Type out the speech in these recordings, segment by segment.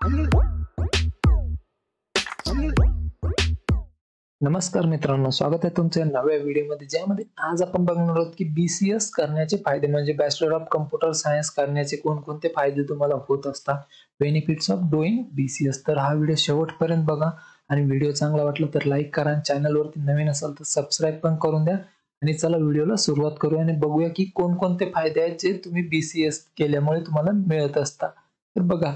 नमस्कार मित्रांनो, स्वागत आहे तुमच्या नव्या व्हिडिओमध्ये, ज्यामध्ये आज आपण बघणार आहोत की BCS करण्याचे फायदे, म्हणजे बॅचलर ऑफ कम्प्युटर सायन्स करण्याचे कोणकोणते फायदे तुम्हाला होत असतात, बेनिफिट्स ऑफ डुईंग BCS. तर हा व्हिडिओ शेवटपर्यंत बघा आणि व्हिडिओ चांगला वाटला तर लाईक करा आणि चॅनलवरती नवीन असाल तर सबस्क्राईब पण करून द्या. आणि चला व्हिडिओला सुरुवात करूया आणि बघूया की कोणकोणते फायदे आहेत जे तुम्ही BCS केल्यामुळे तुम्हाला मिळत असतात. तर बघा,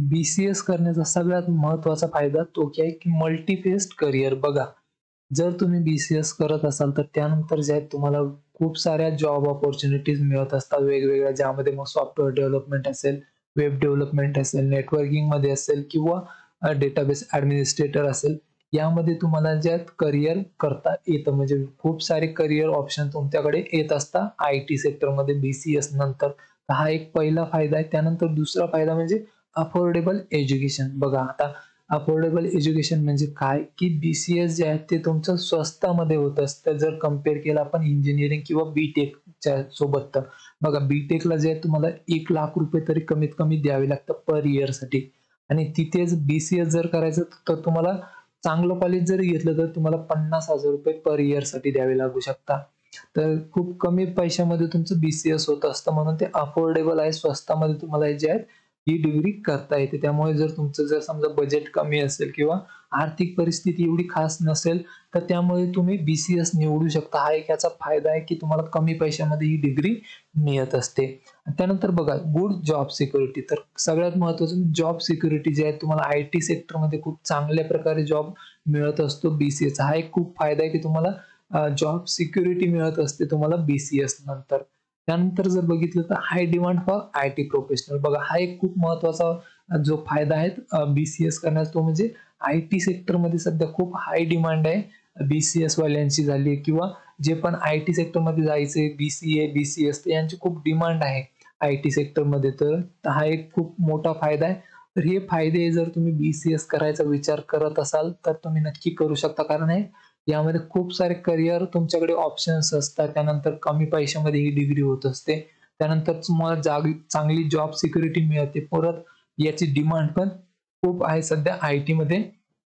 BCS करण्याचा सगळ्यात महत्त्वाचा फायदा तो की आहे की मल्टीफेस्ड करिअर. बघा, जर तुम्ही BCS करत असाल तर त्यानंतर जे आहे तुम्हाला खूप साऱ्या जॉब अपॉर्च्युनिटीज मिळत असतात वेगवेगळ्या, ज्यामध्ये मग सॉफ्टवेअर डेव्हलपमेंट असेल, वेब डेव्हलपमेंट असेल, नेटवर्किंग मध्ये असेल किंवा डेटाबेस ॲडमिनिस्ट्रेटर असेल. यामध्ये तुम्हाला जे करिअर करता येतं, म्हणजे खूप सारे करिअर ऑप्शन तुमच्याकडे येत असतात IT सेक्टरमध्ये BCS नंतर. तर हा एक पहिला फायदा आहे. त्यानंतर दुसरा फायदा म्हणजे अफोर्डेबल एज्युकेशन. बघा, आता अफोर्डेबल एज्युकेशन म्हणजे काय, की BCS जे आहे ते तुमचं स्वस्तामध्ये होत असतं जर कम्पेअर केलं आपण इंजिनिअरिंग किंवा BTechच्या सोबत. तर बघा, BTechला जे आहे तुम्हाला 1 लाख रुपये तरी कमीत कमी द्यावे लागतं पर इयरसाठी, आणि तिथेच BCS जर करायचं तर तुम्हाला चांगलं कॉलेज जरी घेतलं तर तुम्हाला 50,000 रुपये पर इयरसाठी द्यावे लागू शकतात. तर खूप कमी पैशामध्ये तुमचं BCS होत असतं, म्हणून ते अफोर्डेबल आहे, स्वस्तामध्ये तुम्हाला जे आहे ही डिग्री करता येते. त्यामुळे जर तुमचं जर समजा बजेट कमी असेल किंवा आर्थिक परिस्थिती एवढी खास नसेल तर त्यामुळे तुम्ही BCS निवडू शकता. हा एक याचा फायदा आहे की तुम्हाला कमी पैशामध्ये ही डिग्री मिळत असते. त्यानंतर बघा, गुड जॉब सिक्युरिटी. तर सगळ्यात महत्त्वाचं जॉब सिक्युरिटी जे आहे, तुम्हाला IT सेक्टरमध्ये खूप चांगल्या प्रकारे जॉब मिळत असतो BCS. हा एक खूप फायदा आहे की तुम्हाला जॉब सिक्युरिटी मिळत असते तुम्हाला BCS नंतर. त्यानंतर जर बघितलं तर high demand for IT professional. बघा, हा एक खूप महत्त्वाचा जो फायदा आहे BCS करण्याचा, तो म्हणजे IT सेक्टरमध्ये सध्या खूप हाय डिमांड आहे BCS वाल्यांची झाली, किंवा जे पण IT सेक्टरमध्ये जायचे BCA BCS यांची खूप डिमांड आहे IT सेक्टरमध्ये. तर हा एक खूप मोठा फायदा आहे. तर हे फायदे जर तुम्ही BCS करायचा विचार करत असाल तर तुम्ही नक्की करू शकता, कारण हे यामध्ये खूप सारे करिअर तुमच्याकडे ऑप्शन्स असतात. त्यानंतर कमी पैशामध्ये ही डिग्री होत असते. त्यानंतर तुम्हाला चांगली जॉब सिक्युरिटी मिळते. परत याची डिमांड पण खूप आहे सध्या IT मध्ये.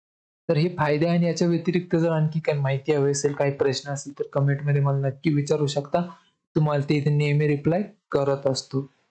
तर हे फायदे आहे, आणि याच्या व्यतिरिक्त जर आणखी काही माहिती हवी असेल, काही प्रश्न असेल तर कमेंटमध्ये मला नक्की विचारू शकता. तुम्हाला ते इथे नेहमी रिप्लाय करत असतो.